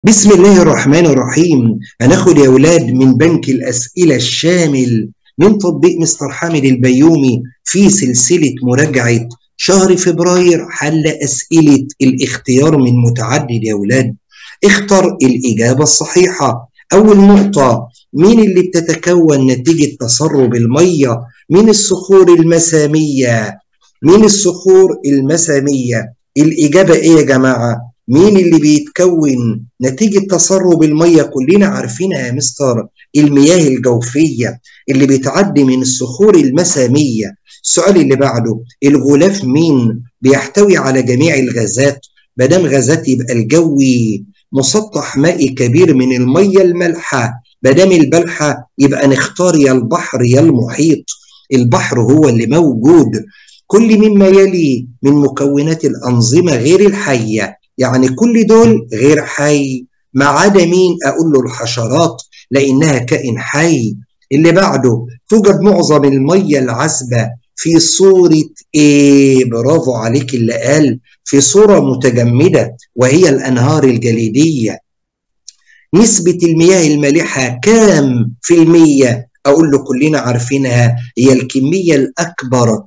بسم الله الرحمن الرحيم. هناخد يا ولاد من بنك الأسئلة الشامل من تطبيق مستر حامد البيومي في سلسلة مراجعة شهر فبراير حل أسئلة الاختيار من متعدد يا ولاد. اختر الإجابة الصحيحة. أول نقطة، مين اللي بتتكون نتيجة تسرب المية من الصخور المسامية؟ من الصخور المسامية. الإجابة إيه يا جماعة؟ مين اللي بيتكون نتيجة تسرب المية؟ كلنا عارفينها يا مستر، المياه الجوفية اللي بتعدي من الصخور المسامية. السؤال اللي بعده، الغلاف مين بيحتوي على جميع الغازات؟ مادام غازات يبقى الجوي. مسطح مائي كبير من المية المالحة، مادام المالحة يبقى نختار يا البحر يا المحيط. البحر هو اللي موجود. كل مما يلي من مكونات الأنظمة غير الحية، يعني كل دول غير حي ما عدا مين؟ أقول له الحشرات لأنها كائن حي. اللي بعده، توجد معظم المية العذبة في صورة إيه؟ برافو عليك اللي قال في صورة متجمدة وهي الأنهار الجليدية. نسبة المياه المالحة كام في المية؟ أقول له كلنا عارفينها، هي الكمية الأكبر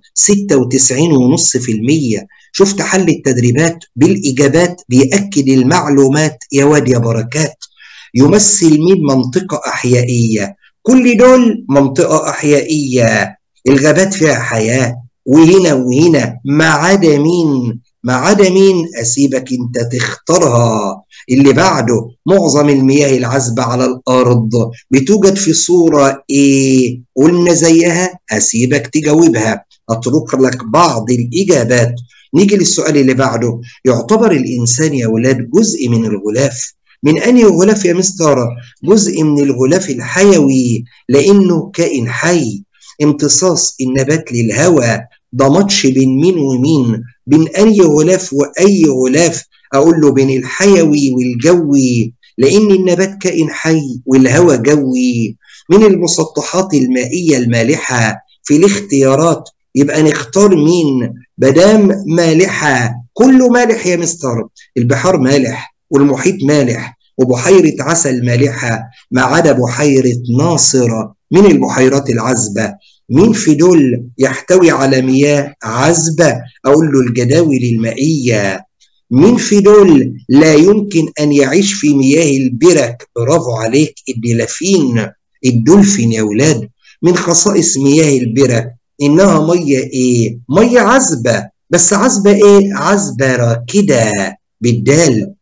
96.5%. شفت حل التدريبات بالإجابات بيأكد المعلومات يا واد يا بركات. يمثل مين منطقة أحيائية؟ كل دول منطقة أحيائية، الغابات فيها حياة وهنا وهنا ما عدا مين؟ ما عدا مين؟ أسيبك أنت تختارها. اللي بعده، معظم المياه العذبة على الأرض بتوجد في صورة إيه؟ قلنا زيها، أسيبك تجاوبها، أترك لك بعض الإجابات. نيجي للسؤال اللي بعده، يعتبر الإنسان يا ولاد جزء من الغلاف. من أنهي غلاف يا مستر؟ جزء من الغلاف الحيوي لأنه كائن حي. امتصاص النبات للهواء ده ماتش بين مين ومين؟ بين أي غلاف وأي غلاف؟ أقول له بين الحيوي والجوي لأن النبات كائن حي والهواء جوي. من المسطحات المائية المالحة في الاختيارات يبقى نختار مين؟ مدام مالحة، كله مالح يا مستر، البحار مالح والمحيط مالح وبحيرة عسل مالحة ما عدا بحيرة ناصر من البحيرات العذبة. مين في دول يحتوي على مياه عذبة؟ أقول له الجداول المائية. مين في دول لا يمكن أن يعيش في مياه البرك؟ برافو عليك، الدلافين، الدولفين يا ولاد. من خصائص مياه البرك إنها مية إيه؟ مية عذبة، بس عذبة إيه؟ عذبة راكدة بالدال.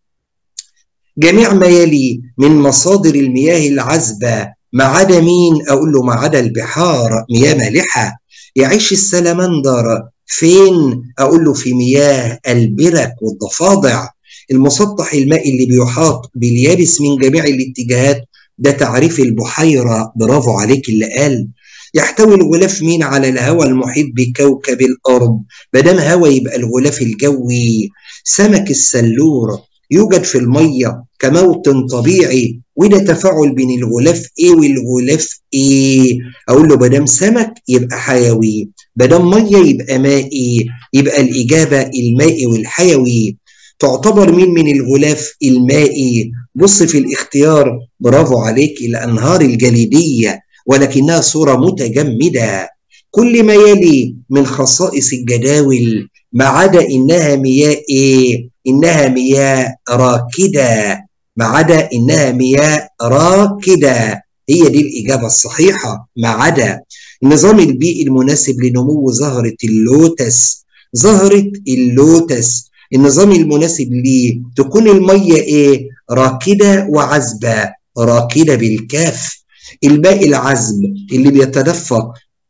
جميع ما يلي من مصادر المياه العذبة ما عدا مين؟ أقول له ما عدا البحار، مياه مالحة. يعيش السلمندر فين؟ أقول له في مياه البرك والضفادع. المسطح المائي اللي بيحاط باليابس من جميع الاتجاهات ده تعريف البحيرة، برافو عليك اللي قال. يحتوي الغلاف مين على الهواء المحيط بكوكب الأرض؟ مادام هواء يبقى الغلاف الجوي. سمك السلور يوجد في المية كموطن طبيعي وده تفاعل بين الغلاف ايه والغلاف ايه؟ اقول له مادام سمك يبقى حيوي، مادام ميه يبقى مائي، يبقى الاجابه المائي والحيوي. تعتبر مين من الغلاف المائي؟ بص في الاختيار، برافو عليك، الانهار الجليديه ولكنها صوره متجمده. كل ما يلي من خصائص الجداول ما عدا انها مياه ايه؟ انها مياه راكده، ما عدا انها مياه راكده، هي دي الاجابه الصحيحه. ما عدا. النظام البيئي المناسب لنمو زهره اللوتس. زهره اللوتس النظام المناسب ليه تكون الميه ايه؟ راكده وعذبه، راكده بالكاف. الماء العذب اللي بيتدفق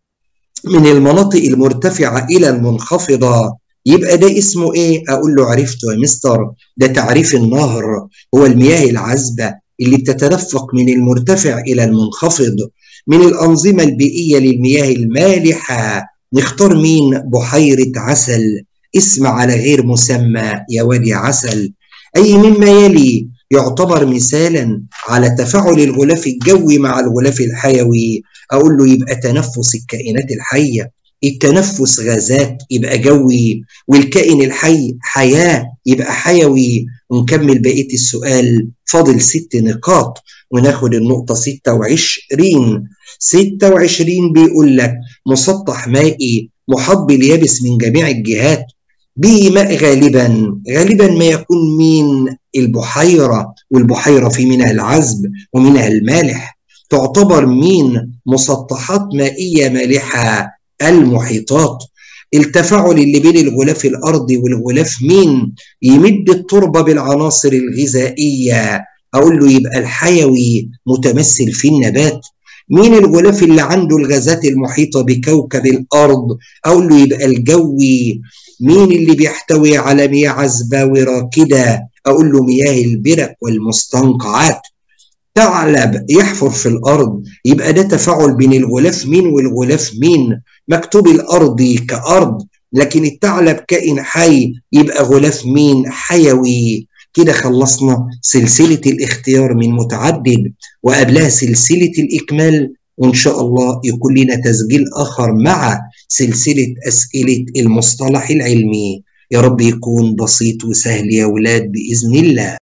من المناطق المرتفعة إلى المنخفضة يبقى ده اسمه إيه؟ أقول له عرفته يا مستر، ده تعريف النهر، هو المياه العذبة اللي بتتدفق من المرتفع إلى المنخفض. من الأنظمة البيئية للمياه المالحة نختار مين؟ بحيرة عسل، اسم على غير مسمى يا وادي عسل. أي مما يلي يعتبر مثالا على تفاعل الغلاف الجوي مع الغلاف الحيوي؟ أقول له يبقى تنفس الكائنات الحية. التنفس غازات يبقى جوي، والكائن الحي حياة يبقى حيوي. ونكمل بقية السؤال، فاضل 6 نقاط وناخد النقطة 26. 26 بيقول لك مسطح مائي محاط باليابس من جميع الجهات به ماء غالبا ما يكون مين؟ البحيرة، والبحيرة في منها العذب ومنها المالح. تعتبر مين مسطحات مائية مالحة؟ المحيطات. التفاعل اللي بين الغلاف الأرضي والغلاف مين؟ يمد التربة بالعناصر الغذائية، أقول له يبقى الحيوي متمثل في النبات. مين الغلاف اللي عنده الغازات المحيطة بكوكب الأرض؟ أقول له يبقى الجوي. مين اللي بيحتوي على مياه عذبة وراكدة؟ أقول له مياه البرك والمستنقعات. ثعلب يحفر في الأرض، يبقى ده تفاعل بين الغلاف مين والغلاف مين؟ مكتوب الأرضي كأرض، لكن الثعلب كائن حي، يبقى غلاف مين؟ حيوي. كده خلصنا سلسلة الاختيار من متعدد وقبلها سلسلة الإكمال، وإن شاء الله يكون لنا تسجيل آخر مع سلسلة أسئلة المصطلح العلمي. يا رب يكون بسيط وسهل يا ولاد بإذن الله.